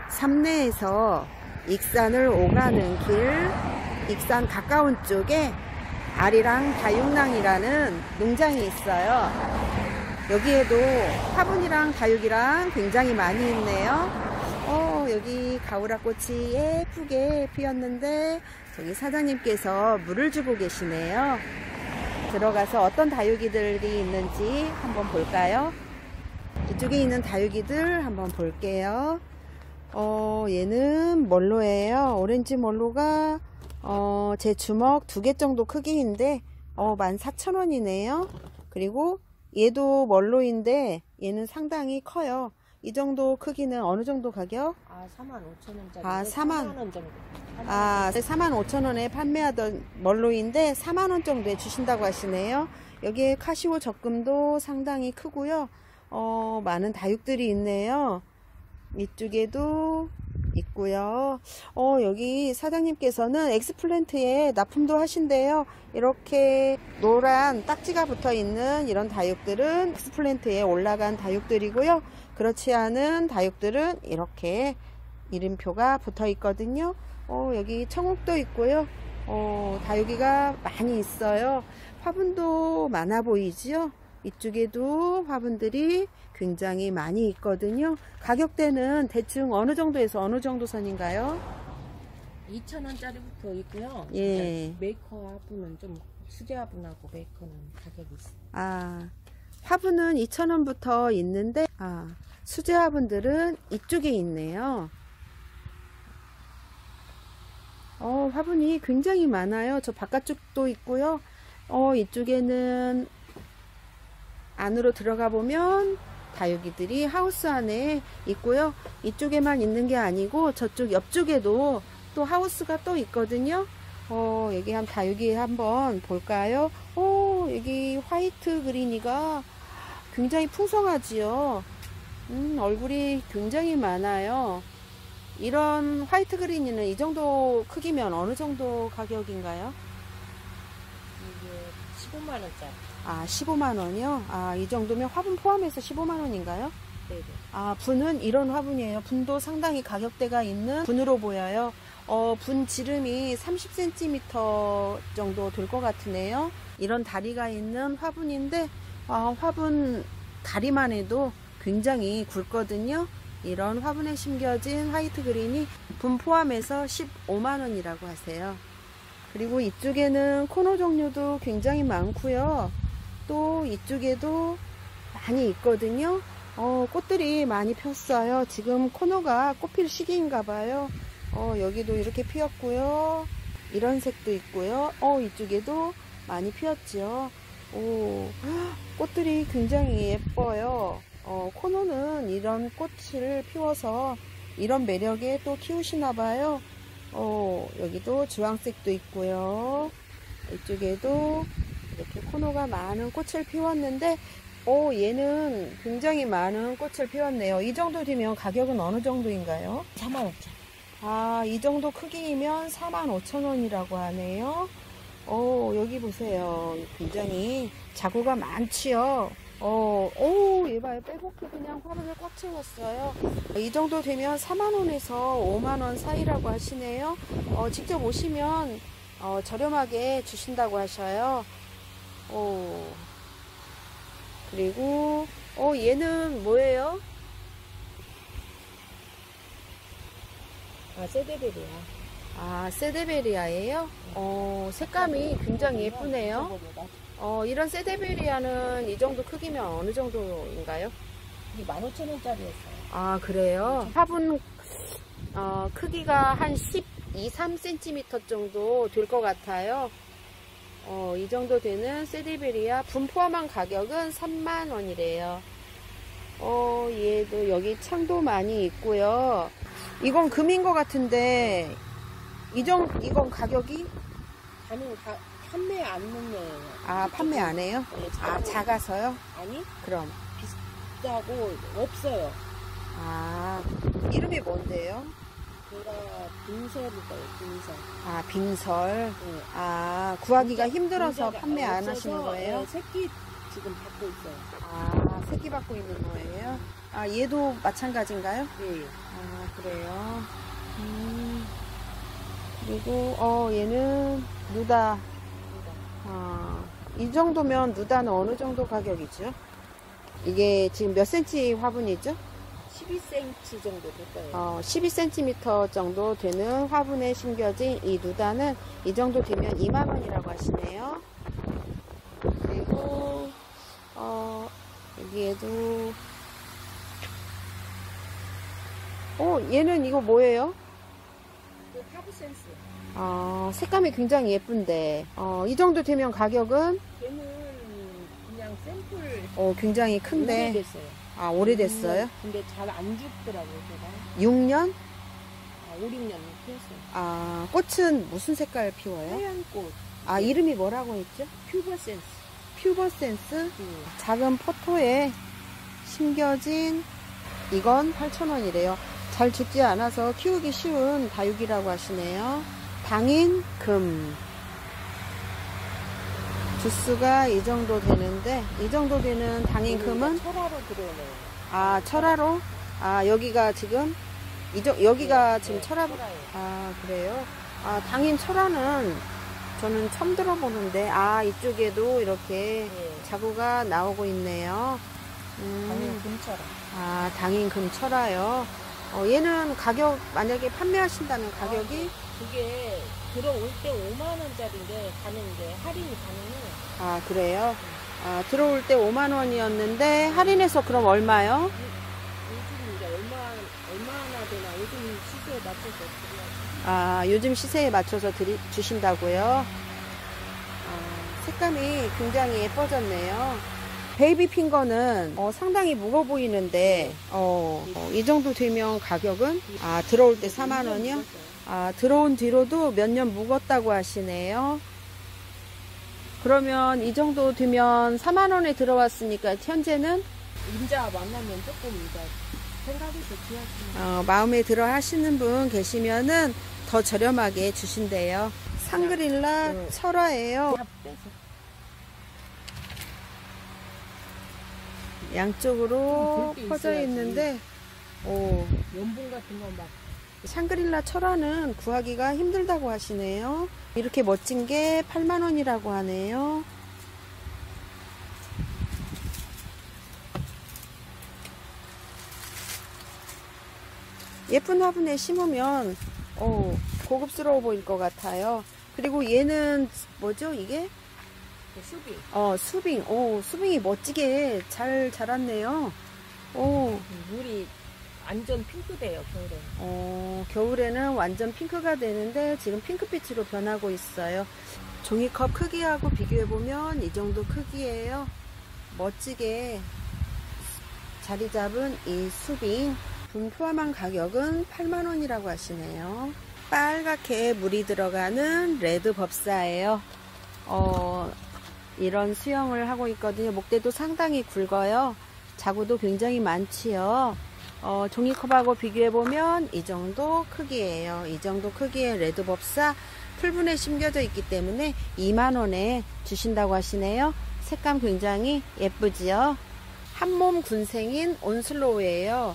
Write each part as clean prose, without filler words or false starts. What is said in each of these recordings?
삼내에서 익산을 오가는 길, 익산 가까운 쪽에 아리랑 다육랑이라는 농장이 있어요. 여기에도 화분이랑 다육이랑 굉장히 많이 있네요. 여기 가오라꽃이 예쁘게 피었는데 저기 사장님께서 물을 주고 계시네요. 들어가서 어떤 다육이들이 있는지 한번 볼까요? 이쪽에 있는 다육이들 한번 볼게요. 얘는 멀로예요. 오렌지 멀로가 제 주먹 2개 정도 크기인데 14,000원이네요. 그리고 얘도 멀로인데 얘는 상당히 커요. 이 정도 크기는 어느 정도 가격? 45,000원짜리. 4만 4만원 정도. 45,000원에 판매하던 멀로인데 4만원 정도에 주신다고 하시네요. 여기에 카시오 적금도 상당히 크고요. 많은 다육들이 있네요. 이쪽에도 있고요. 여기 사장님께서는 엑스플랜트에 납품도 하신대요. 이렇게 노란 딱지가 붙어 있는 이런 다육들은 엑스플랜트에 올라간 다육들이고요. 그렇지 않은 다육들은 이렇게 이름표가 붙어 있거든요. 여기 청옥도 있고요. 다육이가 많이 있어요. 화분도 많아 보이지요? 이쪽에도 화분들이 굉장히 많이 있거든요. 가격대는 대충 어느 정도에서 어느 정도 선인가요? 2,000원짜리부터 있고요. 예. 메이커 화분은 좀 수제 화분하고 메이커는 가격이 있어요. 화분은 2,000원부터 있는데 수제 화분들은 이쪽에 있네요. 화분이 굉장히 많아요. 저 바깥쪽도 있고요. 이쪽에는 안으로 들어가 보면 다육이들이 하우스 안에 있고요. 이쪽에만 있는 게 아니고 저쪽 옆쪽에도 또 하우스가 또 있거든요. 여기 한 다육이 한번 볼까요? 여기 화이트 그린이가 굉장히 풍성하지요. 얼굴이 굉장히 많아요. 이런 화이트 그린이는 이 정도 크기면 어느 정도 가격인가요? 이게 15만원짜리. 15만원이요? 이 정도면 화분 포함해서 15만원인가요? 네네. 분은 이런 화분이에요. 분도 상당히 가격대가 있는 분으로 보여요. 분 지름이 30cm 정도 될 것 같으네요. 이런 다리가 있는 화분인데, 화분 다리만 해도 굉장히 굵거든요. 이런 화분에 심겨진 화이트 그린이 분 포함해서 15만원이라고 하세요. 그리고 이쪽에는 코노 종류도 굉장히 많고요. 또 이쪽에도 많이 있거든요. 꽃들이 많이 폈어요. 지금 코노가 꽃필 시기인가 봐요. 여기도 이렇게 피었고요. 이런 색도 있고요. 이쪽에도 많이 피었죠. 꽃들이 굉장히 예뻐요. 코노는 이런 꽃을 피워서 이런 매력에 또 키우시나 봐요. 여기도 주황색도 있고요. 이쪽에도 이렇게 코노가 많은 꽃을 피웠는데 얘는 굉장히 많은 꽃을 피웠네요. 이 정도 되면 가격은 어느 정도인가요? 4만원짜리. 이 정도 크기이면 45,000원이라고 하네요. 여기 보세요. 굉장히 자구가 많지요. 얘 봐요. 빼곡히 그냥 화분을 꽉 채웠어요. 이 정도 되면 4만원에서 5만원 사이라고 하시네요. 직접 오시면 저렴하게 주신다고 하셔요. 그리고 얘는 뭐예요? 세데베리아. 세데베리아예요? 색감이 굉장히 예쁘네요. 이런 세데베리아는 이 정도 크기면 어느 정도인가요? 이게 15,000원짜리였어요. 그래요? 화분 크기가 한 12, 3cm 정도 될 것 같아요. 이 정도 되는 세데베리아 분 포함한 가격은 3만원이래요. 얘도 여기 창도 많이 있고요. 이건 금인 것 같은데 이건 가격이? 판매 안 넣네요. 판매 안 해요? 네, 작아서요? 아니, 그럼 비싸고 없어요. 이름이 뭔데요? 제가 빙설이거든요. 빙설. 빙설. 네. 구하기가 힘들어서 판매 안 하시는 거예요? 새끼 지금 받고 있어요. 새끼 받고 있는 거예요? 아, 얘도 마찬가지인가요? 예. 아, 그래요. 그리고, 얘는 누다. 아, 이 정도면 누다는 어느 정도 가격이죠? 이게 지금 몇 cm 화분이죠? 12cm 정도 될 거예요. 12cm 정도 되는 화분에 심겨진 이 누다는 이 정도 되면 2만원이라고 하시네요. 그리고, 여기에도, 얘는 이거 뭐예요? 그 하브센스. 색감이 굉장히 예쁜데, 이 정도 되면 가격은? 걔는 그냥 샘플. 굉장히 큰데. 오래됐어요. 오래됐어요? 근데 잘 안 죽더라고요, 제가. 6년? 5, 6년 피웠어요. 꽃은 무슨 색깔 피워요? 하얀 꽃. 이름이 뭐라고 했죠? 퓨버센스. 퓨버센스? 작은 포토에 심겨진 이건 8,000원이래요. 잘 죽지 않아서 키우기 쉬운 다육이라고 하시네요. 당인 금. 주스가 이 정도 되는데, 이 정도 되는 당인 금은? 철화로 들어오네요. 철화로? 여기가 지금? 여기가 네, 지금 네, 철화? 철화예요. 그래요? 당인 철화는 저는 처음 들어보는데, 이쪽에도 이렇게 네. 자구가 나오고 있네요. 당인 금철화. 당인 금철화요. 얘는 가격, 만약에 판매하신다면 가격이? 그게 들어올 때 5만원짜리인데 가는데 할인이 가능해요. 그래요? 들어올 때 5만원이었는데, 할인해서 그럼 얼마요? 요즘 이제 얼마나 되나 요즘 시세에 맞춰서 드려야지. 요즘 시세에 맞춰서 주신다고요? 색감이 굉장히 예뻐졌네요. 베이비 핑거는 상당히 무거워 보이는데 이 정도 되면 가격은 들어올 때 4만원이요? 들어온 뒤로도 몇 년 묵었다고 하시네요. 그러면 이 정도 되면 4만원에 들어왔으니까 현재는 임자 만나면 조금 이제 생각이 좋지. 마음에 들어 하시는 분 계시면은 더 저렴하게 주신대요. 상그릴라 철화예요. 양쪽으로 퍼져 있는데 연분 같은 거 막. 샹그릴라 철화는 구하기가 힘들다고 하시네요. 이렇게 멋진 게 8만원이라고 하네요. 예쁜 화분에 심으면 고급스러워 보일 것 같아요. 그리고 얘는 뭐죠 이게? 수빙. 수빙. 수빙이 멋지게 잘 자랐네요. 물이 완전 핑크돼요, 겨울에. 겨울에는 완전 핑크가 되는데 지금 핑크빛으로 변하고 있어요. 종이컵 크기하고 비교해보면 이 정도 크기예요. 멋지게 자리 잡은 이 수빙. 분 포함한 가격은 8만원이라고 하시네요. 빨갛게 물이 들어가는 레드 법사예요. 이런 수영을 하고 있거든요. 목대도 상당히 굵어요. 자구도 굉장히 많지요. 종이컵하고 비교해보면 이 정도 크기예요. 이 정도 크기의 레드 법사 풀분에 심겨져 있기 때문에 2만원에 주신다고 하시네요. 색감 굉장히 예쁘지요. 한몸 군생인 온슬로우예요.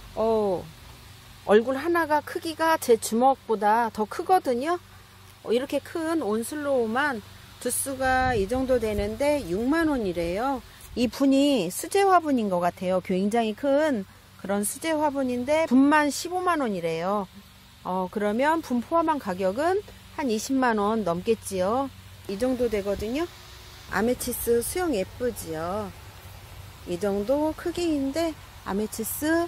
얼굴 하나가 크기가 제 주먹보다 더 크거든요. 이렇게 큰 온슬로우만 두수가 이 정도 되는데 6만원이래요. 이 분이 수제 화분인 것 같아요. 굉장히 큰 그런 수제 화분인데 분만 15만원이래요. 그러면 분 포함한 가격은 한 20만원 넘겠지요. 이 정도 되거든요. 아메치스 수영 예쁘지요. 이 정도 크기인데 아메치스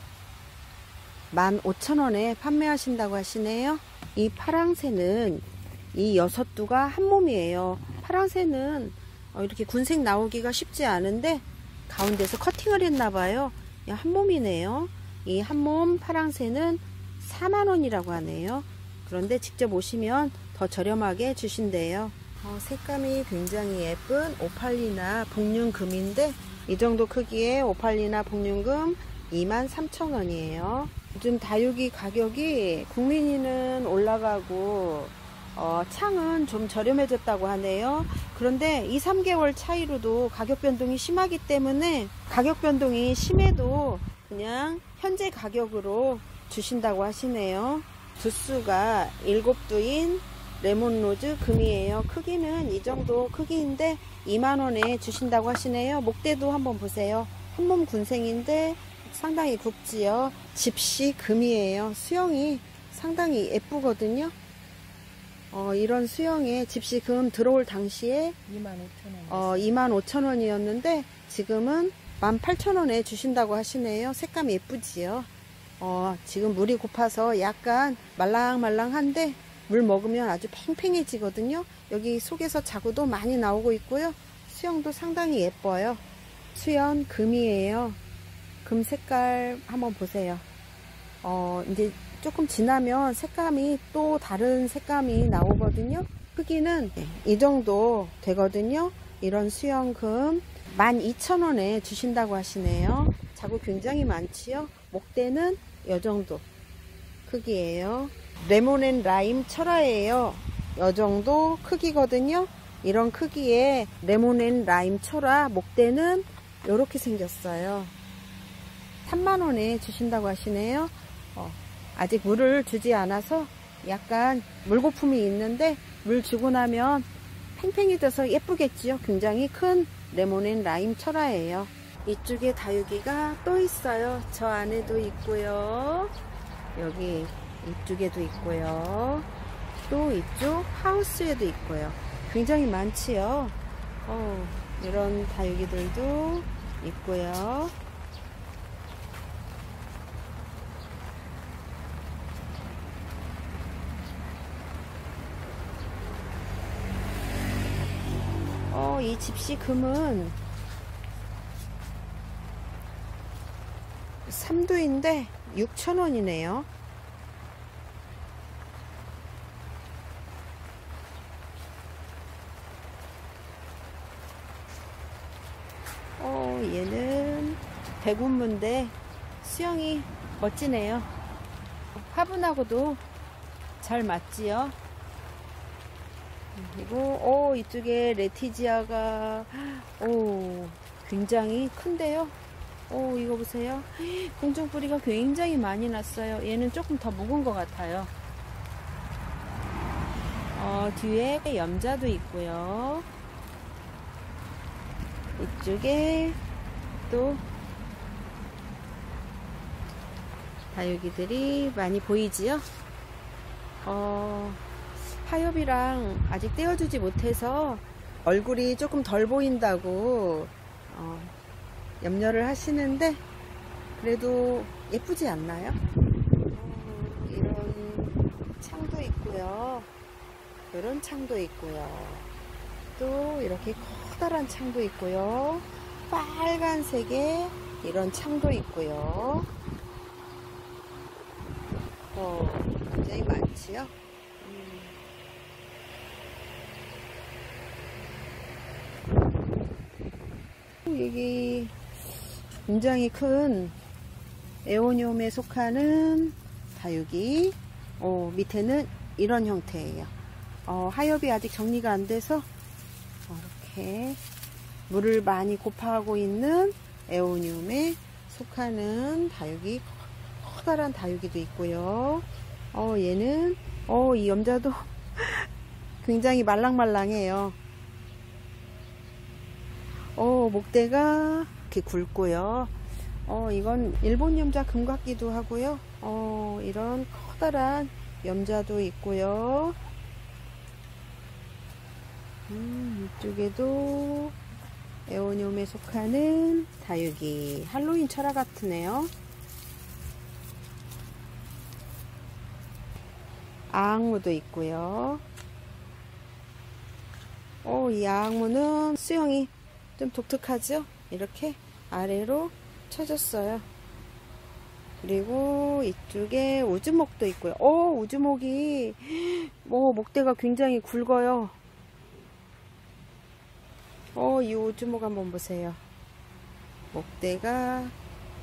15,000원에 판매하신다고 하시네요. 이 파랑새는 이 6두가 한 몸이에요. 파랑새는 이렇게 군색 나오기가 쉽지 않은데 가운데서 커팅을 했나봐요. 한 몸이네요. 이 한 몸 파랑새는 4만원이라고 하네요. 그런데 직접 오시면 더 저렴하게 주신대요. 색감이 굉장히 예쁜 오팔리나 복륜금인데 이 정도 크기의 오팔리나 복륜금 23,000원이에요. 요즘 다육이 가격이 국민이는 올라가고 창은 좀 저렴해졌다고 하네요. 그런데 2-3개월 차이로도 가격 변동이 심하기 때문에 가격 변동이 심해도 그냥 현재 가격으로 주신다고 하시네요. 두수가 7두인 레몬로즈 금이에요. 크기는 이 정도 크기인데 2만원에 주신다고 하시네요. 목대도 한번 보세요. 한몸 군생인데 상당히 굵지요. 집시 금이에요. 수영이 상당히 예쁘거든요. 이런 수영에 집시 금 들어올 당시에 25,000원이었는데 지금은 18,000원에 주신다고 하시네요. 색감이 예쁘지요. 지금 물이 고파서 약간 말랑말랑한데 물 먹으면 아주 팽팽해지거든요. 여기 속에서 자구도 많이 나오고 있고요. 수영도 상당히 예뻐요. 수연 금이에요. 금 색깔 한번 보세요. 이제 조금 지나면 색감이 또 다른 색감이 나오거든요. 크기는 이 정도 되거든요. 이런 수연금 12,000원에 주신다고 하시네요. 자구 굉장히 많지요. 목대는 이 정도 크기예요. 레몬 앤 라임 철화예요. 이 정도 크기거든요. 이런 크기의 레몬 앤 라임 철화 목대는 이렇게 생겼어요. 3만원에 주신다고 하시네요. 아직 물을 주지 않아서 약간 물거품이 있는데 물 주고 나면 팽팽해져서 예쁘겠지요. 굉장히 큰 레몬 앤 라임 철화예요. 이쪽에 다육이가 또 있어요. 저 안에도 있고요. 여기 이쪽에도 있고요. 또 이쪽 하우스에도 있고요. 굉장히 많지요. 이런 다육이들도 있고요. 이 집시 금은 3두인데 6,000원이네요. 얘는 백운무인데 수영이 멋지네요. 화분하고도 잘 맞지요. 그리고 이쪽에 레티지아가 굉장히 큰데요. 이거 보세요. 공중뿌리가 굉장히 많이 났어요. 얘는 조금 더 묵은 것 같아요. 뒤에 염자도 있고요. 이쪽에 또 다육이들이 많이 보이지요. 하엽이랑 아직 떼어주지 못해서 얼굴이 조금 덜 보인다고 염려를 하시는데 그래도 예쁘지 않나요? 이런 창도 있고요. 이런 창도 있고요. 또 이렇게 커다란 창도 있고요. 빨간색의 이런 창도 있고요. 굉장히 많지요. 여기 굉장히 큰 에오니움에 속하는 다육이. 밑에는 이런 형태예요. 하엽이 아직 정리가 안 돼서 이렇게 물을 많이 고파하고 있는 에오니움에 속하는 다육이, 커다란 다육이도 있고요. 얘는 이 염자도 굉장히 말랑말랑해요. 목대가 이렇게 굵고요. 이건 일본 염자 금 같기도 하고요. 이런 커다란 염자도 있고요. 이쪽에도 에오니움에 속하는 다육이, 할로윈 철화 같으네요. 아악무도 있고요. 이 아악무는 수영이 좀 독특하죠? 이렇게 아래로 쳐졌어요. 그리고 이쪽에 우주목도 있고요. 우주목이 목대가 굉장히 굵어요. 이 우주목 한번 보세요. 목대가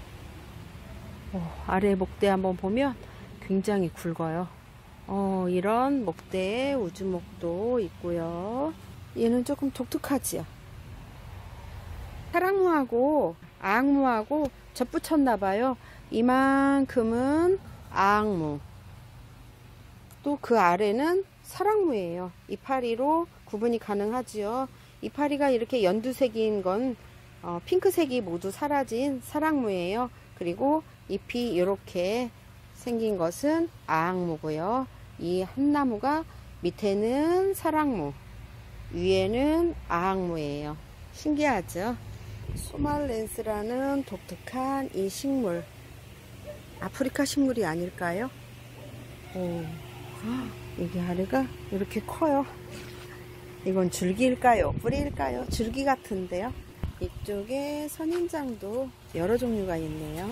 아래 목대 한번 보면 굉장히 굵어요. 이런 목대의 우주목도 있고요. 얘는 조금 독특하지요. 사랑무하고 아악무하고 접붙였나봐요. 이만큼은 아악무, 또 그 아래는 사랑무예요. 이파리로 구분이 가능하지요. 이파리가 이렇게 연두색인 건 핑크색이 모두 사라진 사랑무예요. 그리고 잎이 이렇게 생긴 것은 아악무고요. 이 한 나무가 밑에는 사랑무, 위에는 아악무예요. 신기하죠? 소말렌스라는 독특한 이 식물, 아프리카 식물이 아닐까요? 오, 이게 아래가 이렇게 커요. 이건 줄기일까요? 뿌리일까요? 줄기 같은데요. 이쪽에 선인장도 여러 종류가 있네요.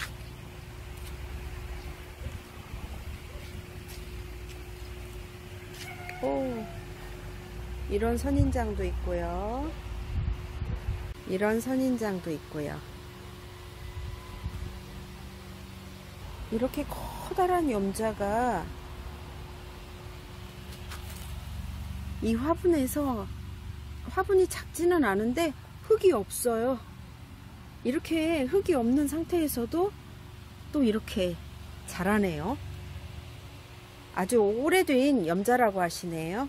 오, 이런 선인장도 있고요. 이런 선인장도 있고요. 이렇게 커다란 염자가 이 화분에서, 화분이 작지는 않은데 흙이 없어요. 이렇게 흙이 없는 상태에서도 또 이렇게 자라네요. 아주 오래된 염자라고 하시네요.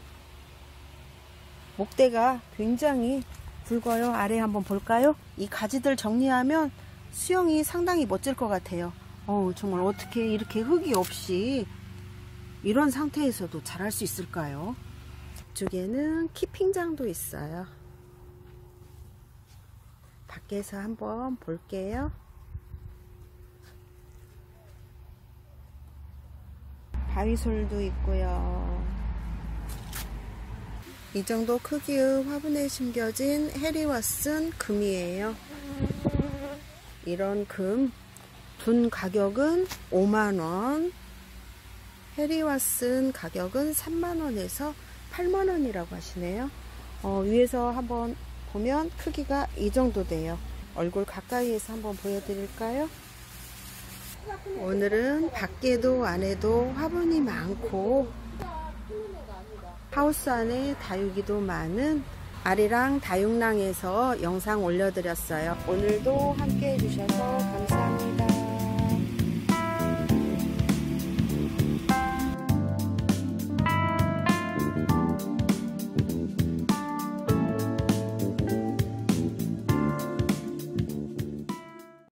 목대가 굉장히 굵어요. 아래 한번 볼까요? 이 가지들 정리하면 수영이 상당히 멋질 것 같아요. 정말 어떻게 이렇게 흙이 없이 이런 상태에서도 자랄 수 있을까요? 이쪽에는 키핑장도 있어요. 밖에서 한번 볼게요. 바위솔도 있고요. 이 정도 크기의 화분에 심겨진 해리왓슨 금이에요. 이런 금, 분 가격은 5만원, 해리왓슨 가격은 3만원에서 8만원이라고 하시네요. 위에서 한번 보면 크기가 이 정도 돼요. 얼굴 가까이에서 한번 보여드릴까요? 오늘은 밖에도 안에도 화분이 많고 하우스 안에 다육이도 많은 아리랑 다육랑에서 영상 올려드렸어요. 오늘도 함께 해주셔서 감사합니다.